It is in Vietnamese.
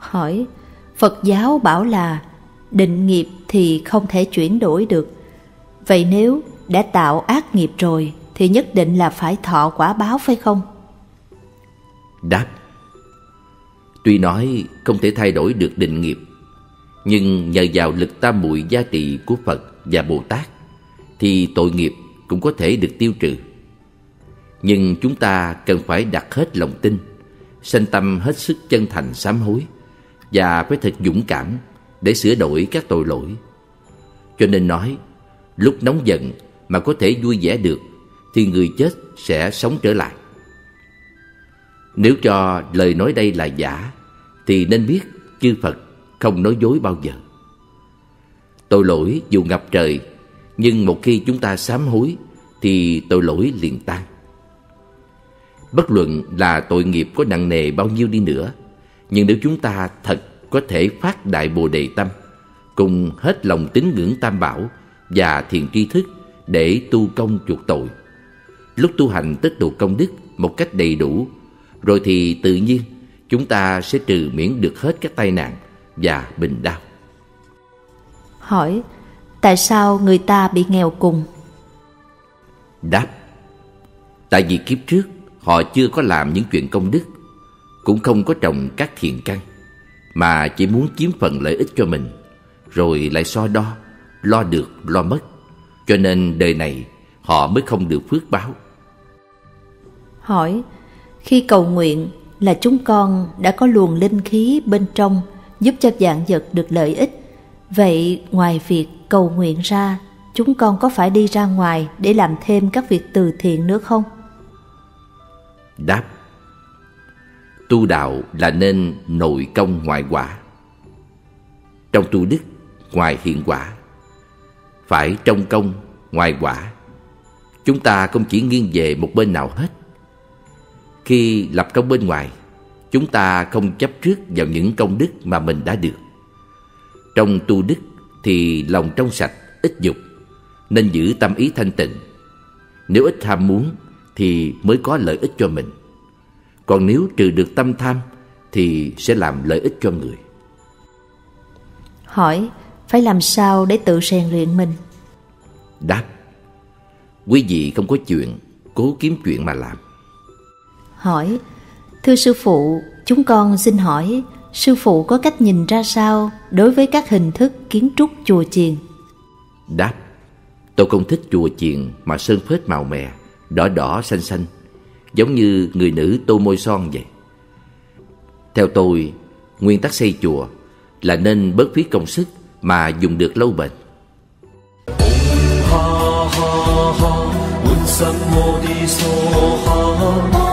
Hỏi: Phật giáo bảo là định nghiệp thì không thể chuyển đổi được. Vậy nếu đã tạo ác nghiệp rồi thì nhất định là phải thọ quả báo phải không? Đáp: Tuy nói không thể thay đổi được định nghiệp, nhưng nhờ vào lực tam muội gia trị của Phật và Bồ Tát thì tội nghiệp cũng có thể được tiêu trừ. Nhưng chúng ta cần phải đặt hết lòng tin, sanh tâm hết sức chân thành sám hối, và phải thật dũng cảm để sửa đổi các tội lỗi. Cho nên nói, lúc nóng giận mà có thể vui vẻ được thì người chết sẽ sống trở lại. Nếu cho lời nói đây là giả thì nên biết chư Phật không nói dối bao giờ. Tội lỗi dù ngập trời, nhưng một khi chúng ta sám hối thì tội lỗi liền tan. Bất luận là tội nghiệp có nặng nề bao nhiêu đi nữa, nhưng nếu chúng ta thật có thể phát đại bồ đề tâm, cùng hết lòng tín ngưỡng tam bảo và thiền tri thức để tu công chuộc tội, lúc tu hành tích tụ công đức một cách đầy đủ, rồi thì tự nhiên chúng ta sẽ trừ miễn được hết các tai nạn và bệnh đau. Hỏi: Tại sao người ta bị nghèo cùng? Đáp: Tại vì kiếp trước họ chưa có làm những chuyện công đức, cũng không có trồng các thiện căn, mà chỉ muốn chiếm phần lợi ích cho mình, rồi lại so đo, lo được lo mất, cho nên đời này họ mới không được phước báo. Hỏi: Khi cầu nguyện là chúng con đã có luồng linh khí bên trong giúp cho vạn vật được lợi ích. Vậy ngoài việc cầu nguyện ra, chúng con có phải đi ra ngoài để làm thêm các việc từ thiện nữa không? Đáp: Tu đạo là nên nội công ngoại quả. Trong tu đức, ngoài hiện quả, phải trong công, ngoài quả. Chúng ta không chỉ nghiêng về một bên nào hết. Khi lập công bên ngoài, chúng ta không chấp trước vào những công đức mà mình đã được. Trong tu đức thì lòng trong sạch, ít dục, nên giữ tâm ý thanh tịnh. Nếu ít tham muốn thì mới có lợi ích cho mình. Còn nếu trừ được tâm tham thì sẽ làm lợi ích cho người. Hỏi: Phải làm sao để tự rèn luyện mình? Đáp: Quý vị không có chuyện, cố kiếm chuyện mà làm. Hỏi: Thưa sư phụ, chúng con xin hỏi, sư phụ có cách nhìn ra sao đối với các hình thức kiến trúc chùa chiền? Đáp: Tôi không thích chùa chiền mà sơn phết màu mè, đỏ đỏ xanh xanh, giống như người nữ tô môi son vậy. Theo tôi, nguyên tắc xây chùa là nên bớt phí công sức mà dùng được lâu bền. Ha ha ha,